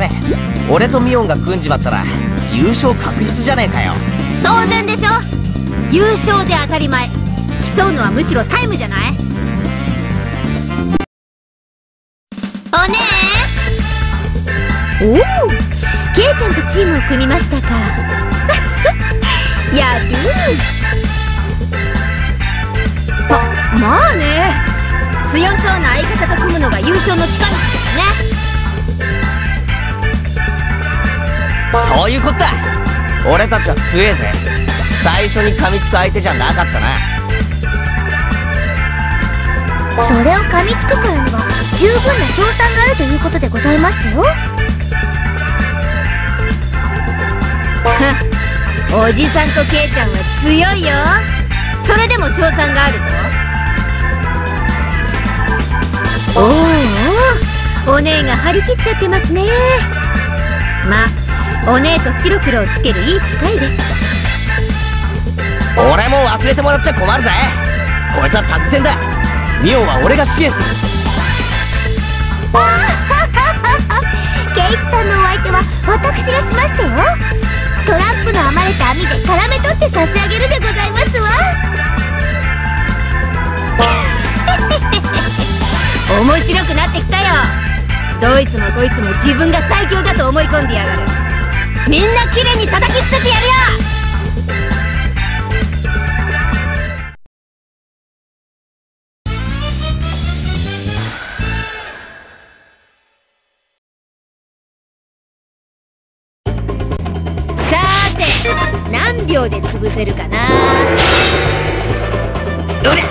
ね。俺とミオンが組んじまったら優勝確実じゃねえかよ。 当然でしょ。優勝で当たり前。競うのはむしろタイムじゃない。おねえ。おお、ケイちゃんとチームを組みましたか。やる。まあね、強そうな相方と組むのが優勝の近道ですね。 そういうことだ。俺たちは強えぜ。最初に噛みつく相手じゃなかったな。 それを噛みつくからには十分な勝算があるということでございましたよ。おじさんとケイちゃんは強いよ。それでも勝算があるぞ。おお、お姉が張り切っちゃってますね。まあ、お姉と白黒をつけるいい機会です。 俺も忘れてもらっちゃ困るぜ。こいつは作戦だ。ミオンは俺が支援する。 ケイチさんのお相手は私がしましたよ。トランプの編まれた網で絡め取って差し上げるでございますわ。面白くなってきたよ。どいつもこいつも自分が最強だと思い込んでやがる。みんな綺麗に叩き捨ててやるよ。何秒で潰せるかな。どれ。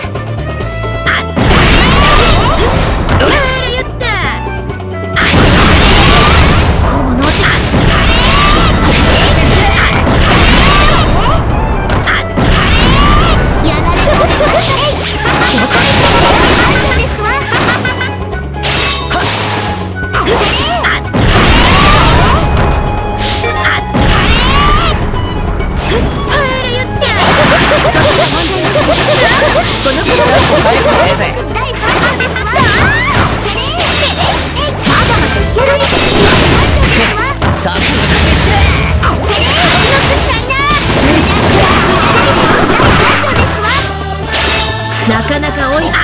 なかなか追いつく。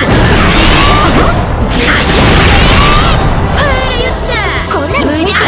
こんな無理だ。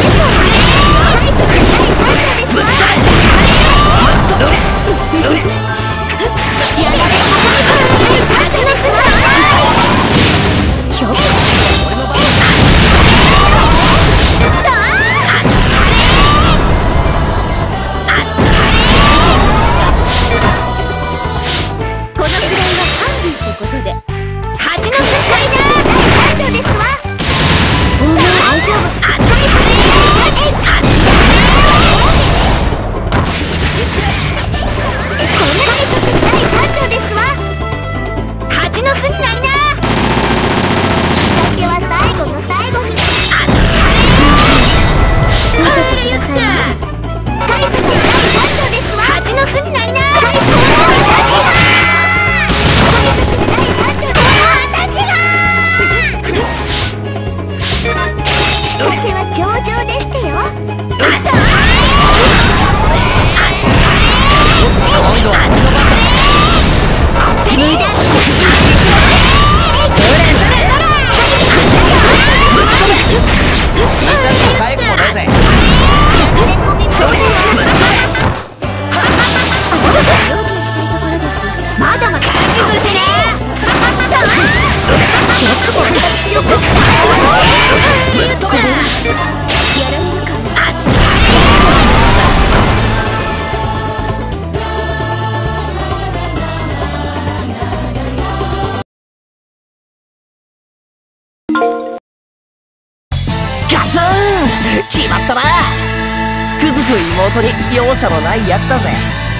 決まったな。つくづく妹に容赦のないやつだぜ。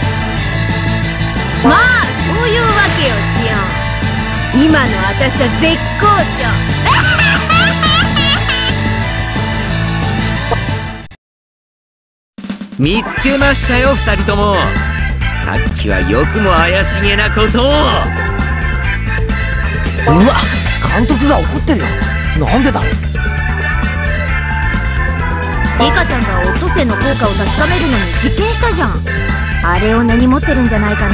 まあそういうわけよチヨン。今の私は絶好調。 見つけましたよ二人とも。さっきはよくも怪しげなことを。 うわ、監督が怒ってるよ。なんでだろう。 リカちゃんがオットセイの効果を確かめるのに実験したじゃん。あれを根に持ってるんじゃないかな。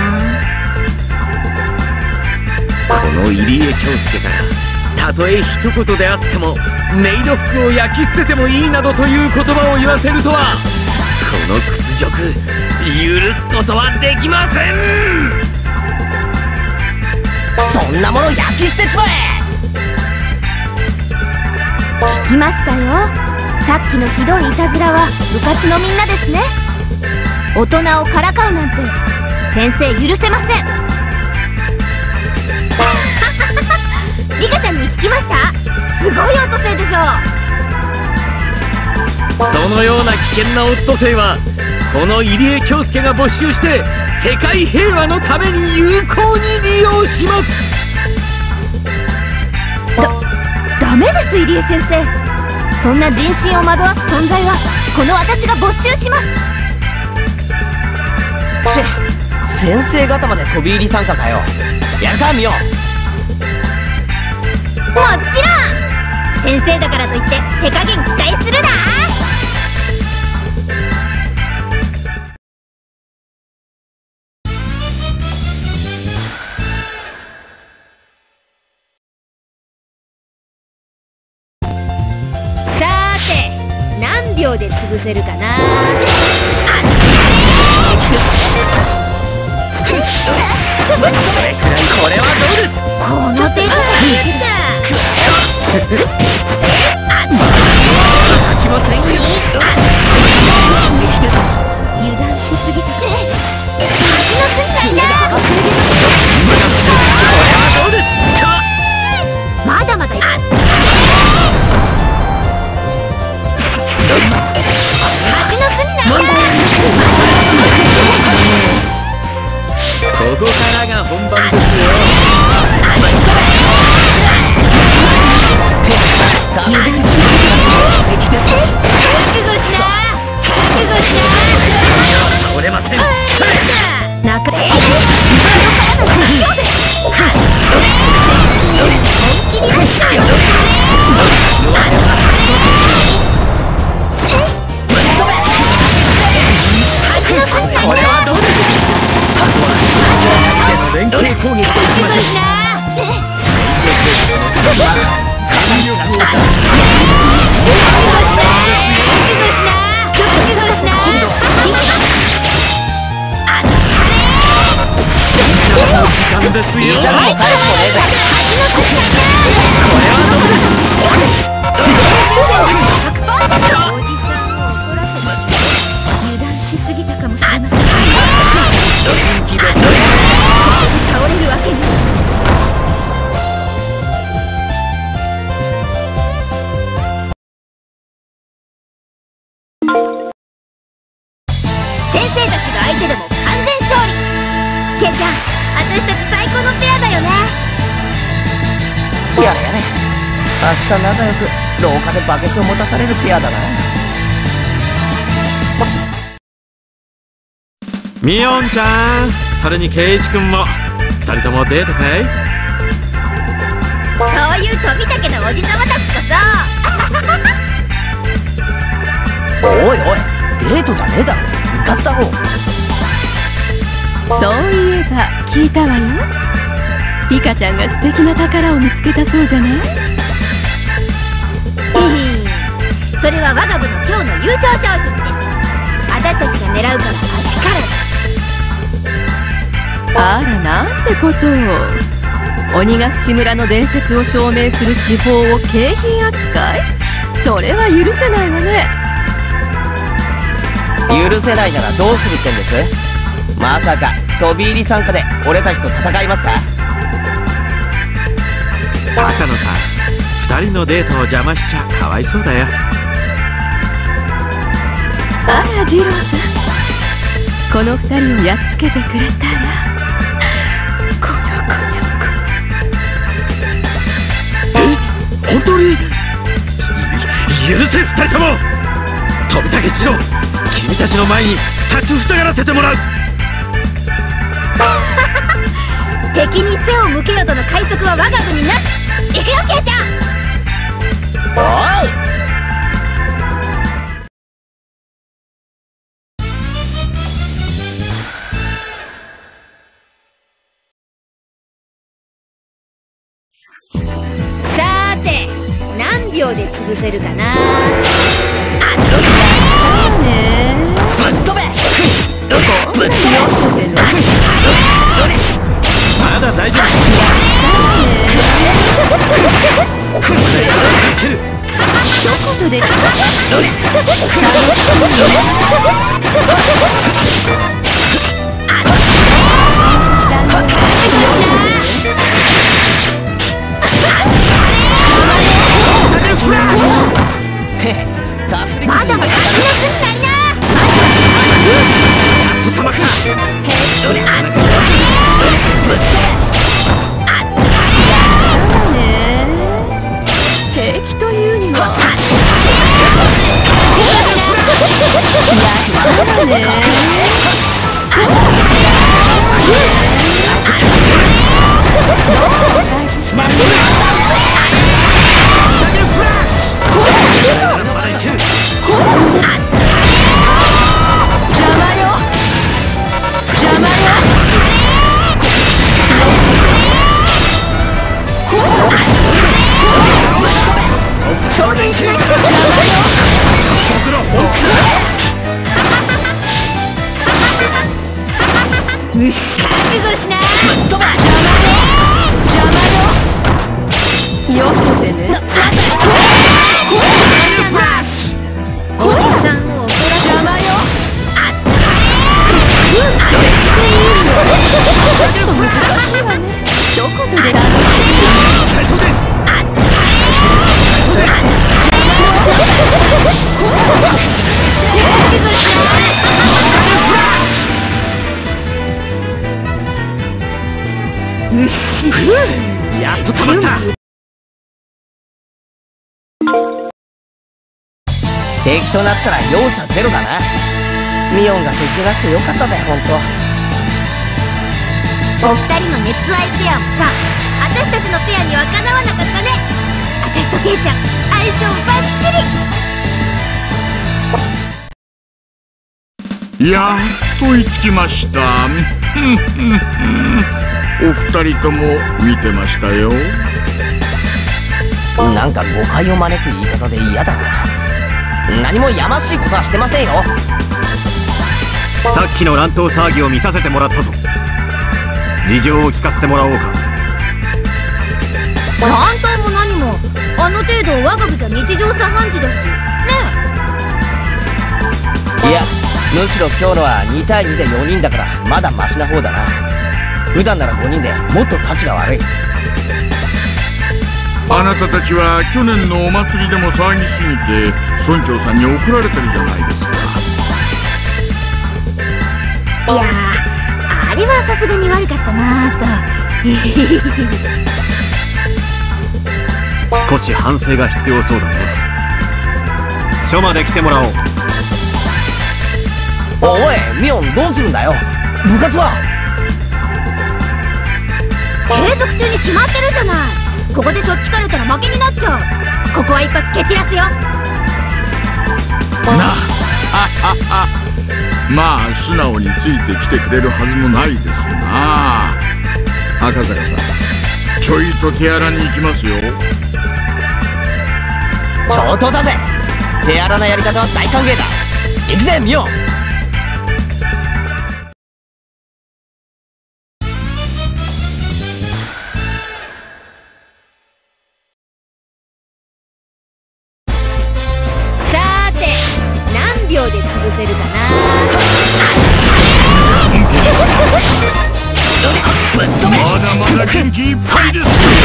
この入江京介からたとえ一言であってもメイド服を焼き捨ててもいいなどという言葉を言わせるとは、この屈辱許すことはできません。 そんなもの焼き捨てちまえ。 聞きましたよ。さっきのひどいいたずらは部活のみんなですね。大人をからかうなんて先生許せません。リカちゃんに聞きました？すごいオットセイでしょ。 そのような危険なオットセイはこの入江京介が没収して世界平和のために有効に利用します。 ダメです、入江先生。そんな人心を惑わす存在はこの私が没収します。 先生方まで飛び入り参加かよ。やるかミオ。 もちろん先生だからといって手加減期待するな。さーて何秒で潰せるかな。 これはどうです？ この手が飽きませんよ。 油断しすぎた。足のすんだ。 これはどうですか？ まだまだ足のすんだ。 ここからが本番ですよ。倒れません。これはどうです？連携攻撃といきましょう。明日仲良く廊下でバケツを持たされるペアだな。 ミオンちゃん、それにケイイチ君も2人ともデートかい？ そういう飛びたけのおじさまたちこそ。 おいおい、デートじゃねえだろ、部活だろ。 そういえば聞いたわよ。リカちゃんが素敵な宝を見つけたそうじゃない？ それは我が部の今日の優勝商品です。私たちが狙うから足からあら、なんてことを。鬼ヶ淵村の伝説を証明する手法を景品扱い？それは許せないわね。 許せないならどうするってんです？まさか飛び入り参加で俺たちと戦いますか？ 赤野さん、2人のデートを邪魔しちゃかわいそうだよ。 あら、二郎さん、この2人をやっつけてくれたらこにょこにょこ。 本当に？許せ2人とも。飛竹次郎、君たちの前に立ちふさがらせてもらう。 敵に背を向けよとの快速は我が部になし。行くよ、ケイちゃん。 おう。 秒で潰せるかな。 ぶっ飛べ。ぶっ飛べ。まだ大丈夫。 一言でどれ。 まだまだ足りなくんないな。 敵というにはやっとたまった。敵となったら容赦ゼロだな。ミオンが敵なくてよかったぜ、ほんと。 お二人の熱愛ペアもさ、私たちのペアにはかなわなかったね。私とケイちゃん、相性バッチリ。 やっと追いつきました。お二人とも見てましたよ。 なんか誤解を招く言い方で嫌だな。何もやましいことはしてませんよ。 さっきの乱闘騒ぎを見させてもらったぞ。事情を聞かせてもらおうか。 乱闘も何もあの程度我が部じゃ日常茶飯事だしね。 いや、むしろ今日のは2対2で4人だからまだマシな方だな。普段なら5人でもっと立ちが悪い。 あなたたちは去年のお祭りでも騒ぎすぎて村長さんに怒られてるじゃないですか。 いやー、あれはさすがに悪かったなーと。 少し反省が必要そうだね。署まで来てもらおう。 おい、ミオンどうするんだよ。部活は継続中に決まってるじゃない。ここでしょっちかれたら負けになっちゃう。ここは一発蹴散らすよ。 まあ素直についてきてくれるはずもないですな。赤坂さん、ちょいと手荒に行きますよ。 上等だぜ。手荒なやり方は大歓迎だ。行くぜ、ミオン。 秒で潰せるかな。 まだまだ元気いっぱいです。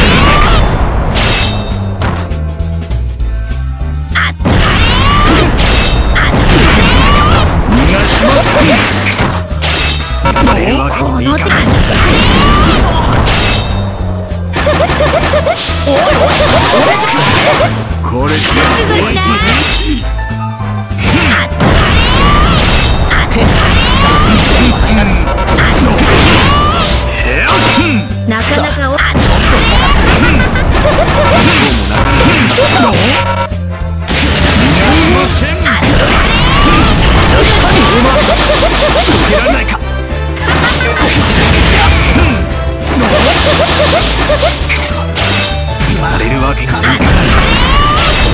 逃がしません。 これはこういいか。 これじゃなかなか言われるわけがないから。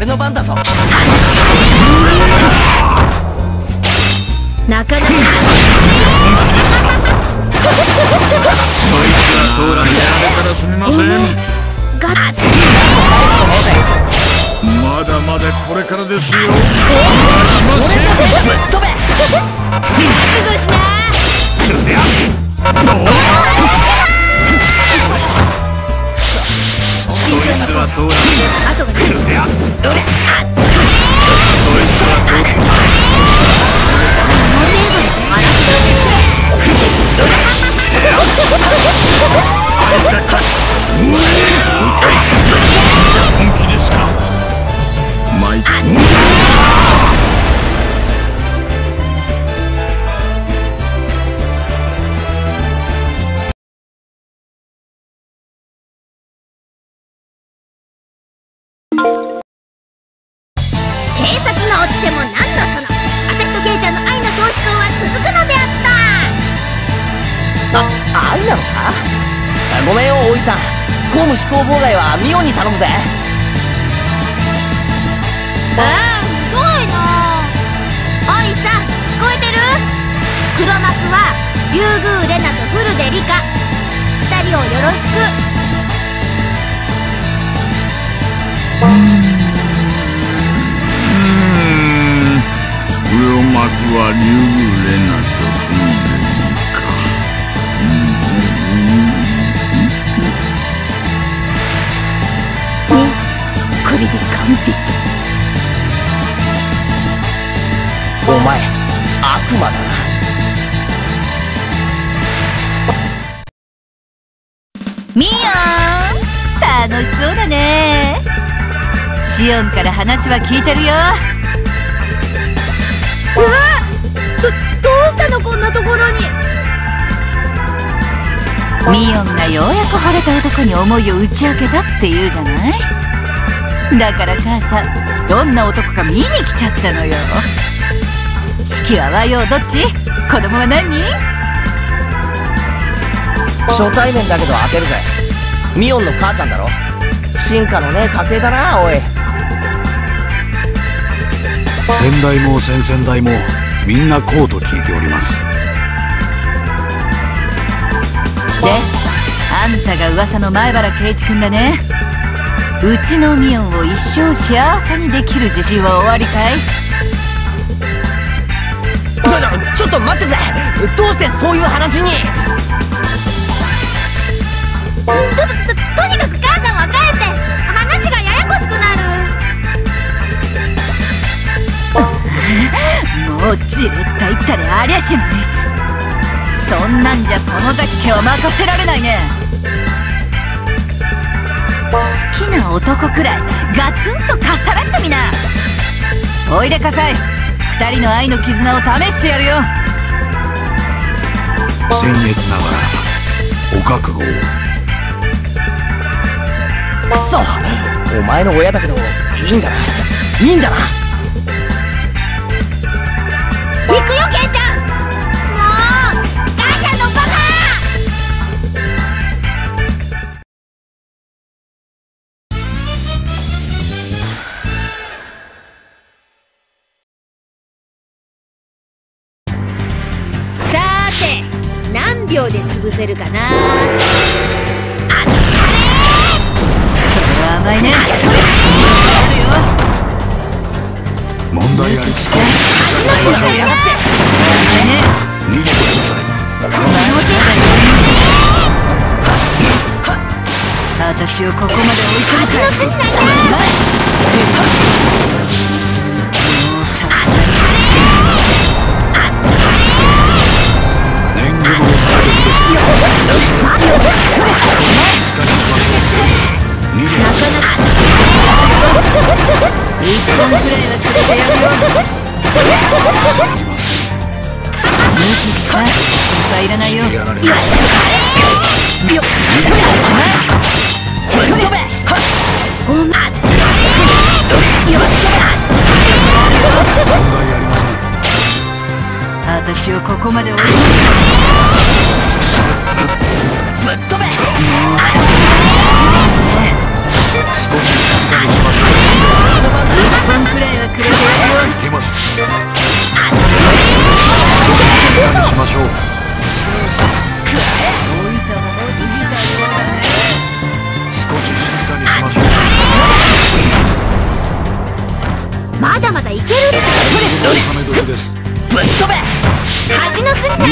俺の番だぞ。 なかなかそいつは通らせられたらすみません。 ガッまだまだこれからですよ。 俺だぜ、ぶっ飛べ。 そいつは通らせあとがそいつは通本気ですか。マイク警察の追っても何のその、私とケイちゃんの愛の喪失は続くのであった。 愛なのか。ごめんよおいさん、公務執行妨害はミオンに頼むぜ。 すごいな。おいさん、聞こえてる？黒幕はリュウグウレナとフルデリカ、2人をよろしく。 黒幕はリュウグウレナとフルデリカ。 これで完璧。 お前悪魔だな。 ミオン、楽しそうだね。シオンから話は聞いてるよ。 うわっ、どうしたのこんなところに。 ミオンがようやく惚れた男に思いを打ち明けたって言うじゃない。だから母さん、どんな男か見に来ちゃったのよ。好きは和洋どっち？子供は何人？ 初対面だけど当てるぜ。ミオンの母ちゃんだろ。進化のねえ家系だなおい。 先代も先々代もみんなこうと聞いております。 で、あんたが噂の前原圭一君だね。うちのミオンを一生幸せにできる自信はおありかい？ ちょっと待ってくれ。どうしてそういう話に。 とにかく母さんは帰って、話がややこしくなる。 もうじれったいったらありゃしない。そんなんじゃそのだけは任せられないね。好きな男くらいガツンとかっさらってみな。おいでかさい、二人の愛の絆を試してやるよ。 僭越ながらお覚悟を。 くそ、お前の親だけどいいんだな、いいんだな。 行くよケイちゃん。もう母ちゃんのバカ。さーて、何秒で潰せるかな。 甘いね。あるよ。 問題ありですか。 やがって甘いね。 逃げてください。 私をここまで追い込むか年貢のお下げです。逃げてください。 一本くらいは連れてやるよ。無理か、心配いらないよ。 やられます。 私をここまで追い込む。 ぶっ飛べ。 少し静かにします。 まだまだいけるって。 お納め時です。 ぶっ飛べ。 恥のすぎたね。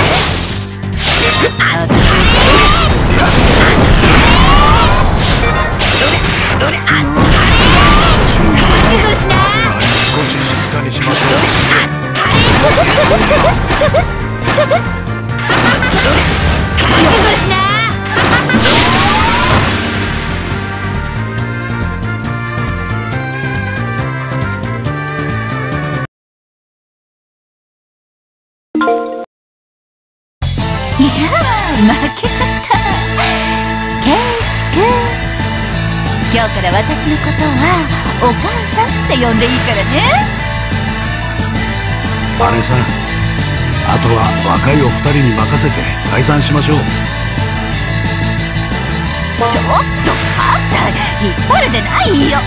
少し静かにしましょう。 いやー、負けちゃった。ケイ君、今日から私のことはお母さんって呼んでいいからね。 姉さん、あとは若いお二人に任せて解散しましょう。 ちょっと肩引っ張るでないよ。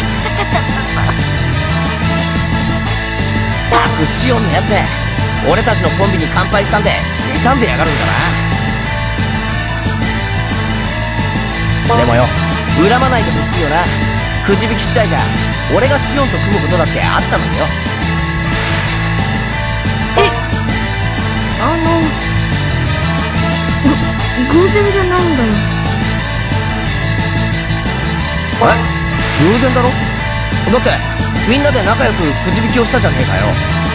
たくシオンのやつ、俺たちのコンビに乾杯したんで妬んでやがるんだな。でもよ、恨まないでほしいよな。くじ引き次第じゃ俺がシオンと組むことだってあったのによ。 偶然じゃないんだよ。 偶然だろ。だってみんなで仲良くくじ引きをしたじゃねえかよ。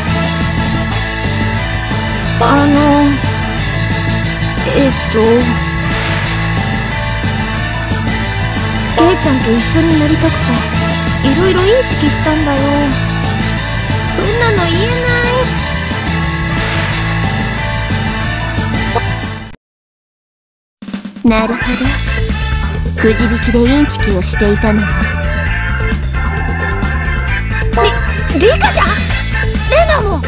ケイちゃんと一緒になりたくていろいろインチキしたんだよ。そんなの言えない。なるほど、くじ引きでインチキをしていたのね。リカちゃん、レナも。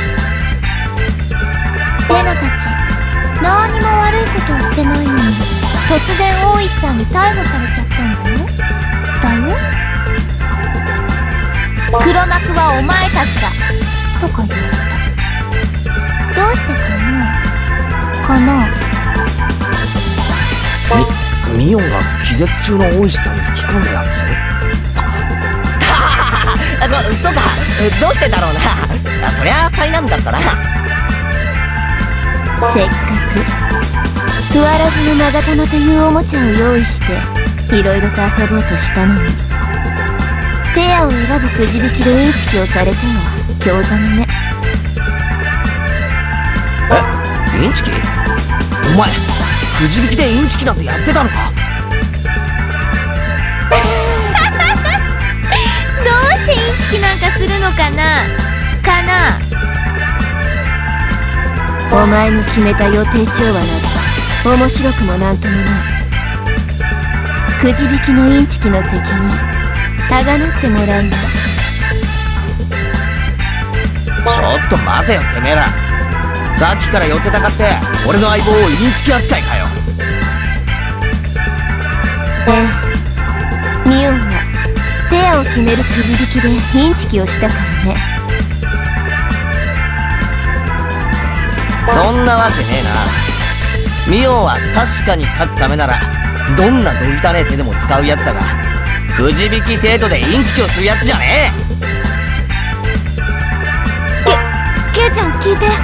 レナたち何にも悪いことをしてないのに突然大石さんに逮捕されちゃったんだよ。黒幕はお前たちだとか言われた。どうしてかな。 ミオンが気絶中の大石さんに吹き込んだやつ。そうか、どうしてだろうな。そりゃ災難だったな。 せっかく食わらずの長玉というおもちゃを用意していろいろと遊ぼうとしたのに、ペアを選ぶくじ引きでインチキをされては興ざめね。 インチキ？お前くじ引きでインチキなんてやってたのか。 どうしてインチキなんかするのかな。お前の決めた予定調和など面白くもなんともない。くじ引きのインチキの責任たがなってもらうの。 ちょっと待てよてめえら。さっきから寄ってたかって俺の相棒をインチキ扱いかよ。 ミオンはペアを決めるくじ引きでインチキをしたからね。 そんなわけねえな。ミオンは確かに勝つためならどんなどぎたねえ手でも使うやつだが、くじ引き程度でインチキをするやつじゃねえ。ケイちゃん聞いて。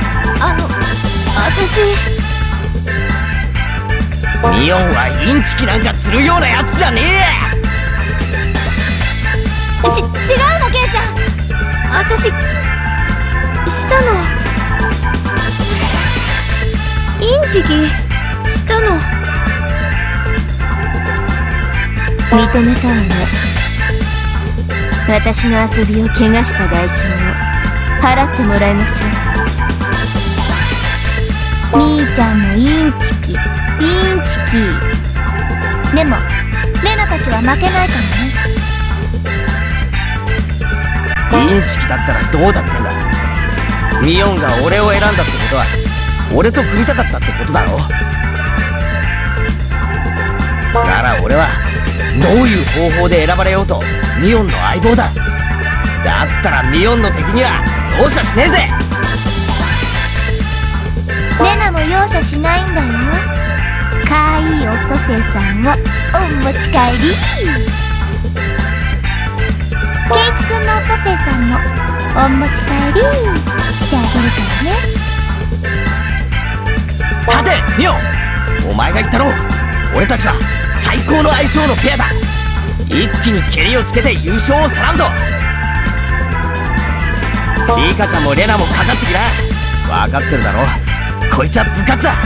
ミオンはインチキなんかするようなやつじゃねえ。 違うのケイちゃん。したの。インチキしたの。認めたわね。私の遊びを怪我した代償を払ってもらいましょう。みーちゃんのインチキでもレナたちは負けないからね。 インチキだったらどうだってんだ。ミオンが俺を選んだってことは俺と組みたかったってことだろ。なら俺はどういう方法で選ばれようとミオンの相棒だ。だったらミオンの敵には容赦しねえぜ。 レナも容赦しないんだよ。かわいいオットセイさんをお持ち帰り。ケイチくんのおカフェさんもお持ち帰りしてあげるからね。 はてミオ、お前が言ったろ、俺たちは最高の相性のペアだ。一気に蹴りをつけて優勝をさらんぞ。リカちゃんもレナもかかってきな。分かってるだろ、こいつは部活だ。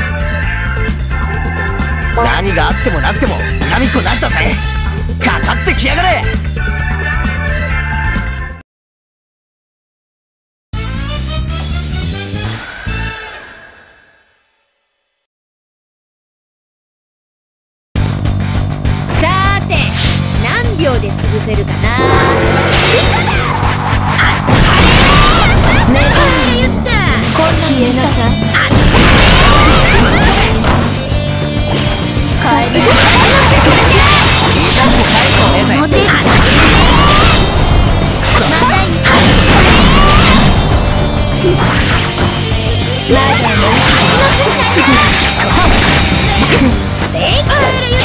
何があってもなくても恨みっこなったぜ。かかってきやがれ。 さーて、何秒で潰せるかな。メガネ言った。消えなさい。帰りなさい。 いいかも帰るとねえぜ。 まだいい。まだいい。レイクール言った。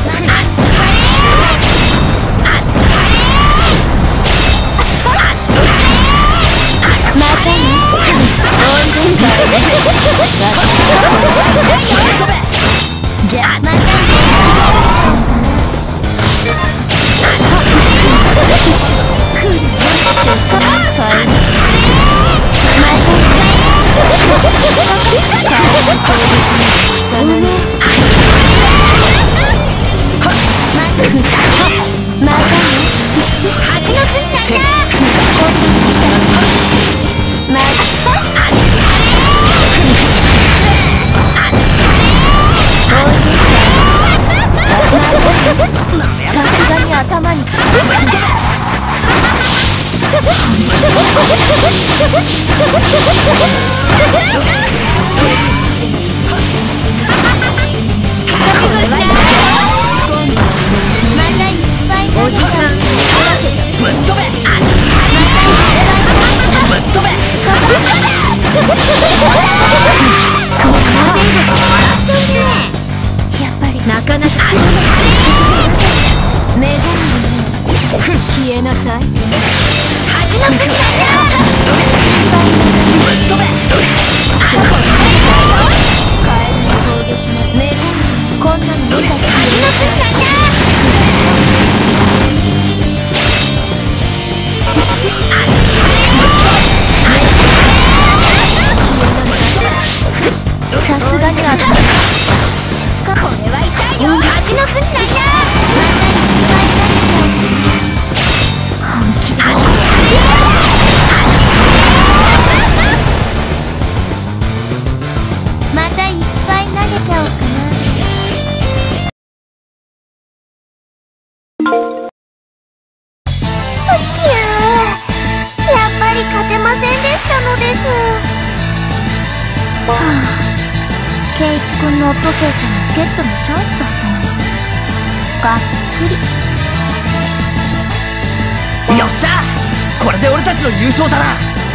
またね。じゃあまたね。頭にやっぱりなかなか消えなさい。恥の国だよ。こんなの見た恥の国だよ。さすがにはこれは痛いよ。恥の国だよ。またいっぱい投げちゃおうかな。おきゅー、やっぱり勝てませんでしたのです。はぁ、ケイチ君のオットセイさんのゲットのチャンスだったの。がっくり。 よっしゃ、これで俺たちの優勝だな。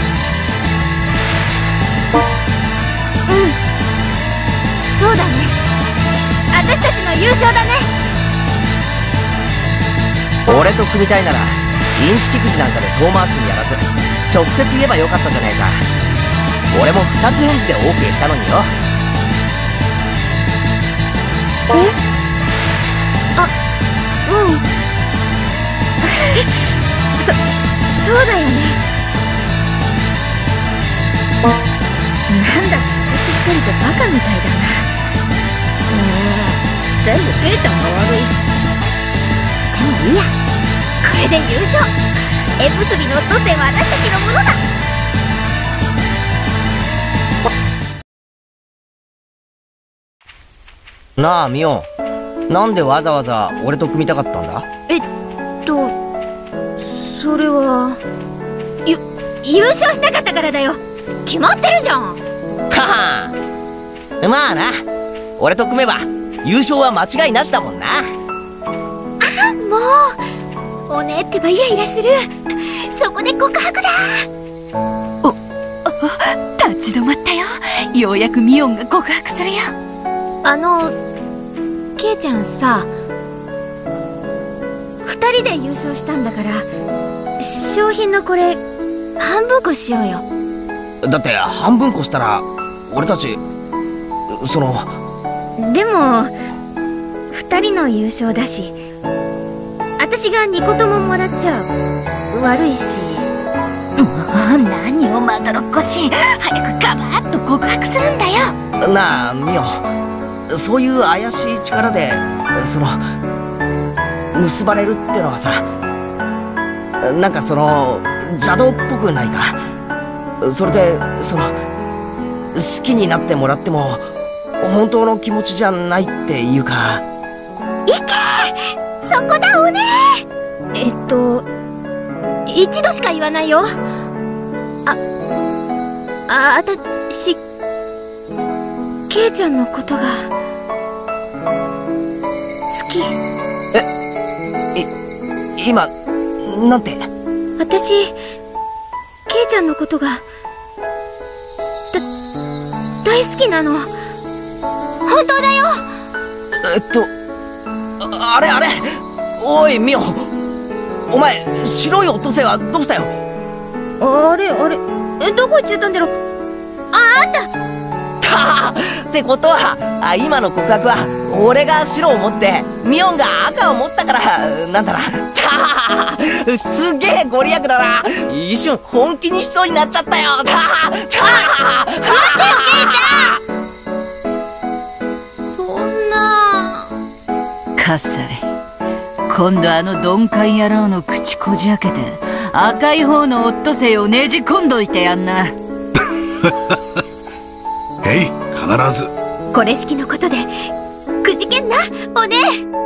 うん、そうだね。私たちの優勝だね。 俺と組みたいならインチキくじなんかで遠回しにやらず直接言えばよかったじゃないか。俺も2つ返事で OK したのによ。 あ、うん。そうだよね。なんだか私一人でバカみたいだな。全部ケイちゃんが悪い。でもいいや、これで優勝。縁結びのオットセイは私たちのものだ。 なあミオン、なんでわざわざ俺と組みたかったんだ？ それは優勝したかったからだよ。決まってるじゃん。 ははまあな、俺と組めば優勝は間違いなしだもんな。 あ、もうおねってばイライラする。そこで告白だ。 立ち止まったよ。ようやくミオンが告白するよ。 ケイちゃんさ、2人で優勝したんだから商品のこれ半分こしようよ。 だって半分こしたら俺たちでも2人の優勝だし、私が2個とももらっちゃ悪いし。 何をまどろっこしい。早くガバッと告白するんだよ。 なあミオ、そういう怪しい力で結ばれるってのはさ、なんか邪道っぽくないか。それで好きになってもらっても本当の気持ちじゃないっていうか。 いけ、そこだおね。一度しか言わないよ。あたしケイちゃんのことが好き。 今なんて？ 私ケイちゃんのことが大好きなの。本当だよ。 あれおいミオ、お前白いオットセイはどうしたよ？ あれどこ行っちゃったんだろう。あったってことは今の告白は俺が白を持ってミオンが赤を持ったからなんだな。すげえご利益だな。一瞬本気にしそうになっちゃったよ。待ってよケイちゃん。 そんな。 カサイ、今度鈍感野郎の口こじ開けて赤い方のオットセイをねじ込んどいてやんな。 必ず。 これ式のことでくじけんなおね。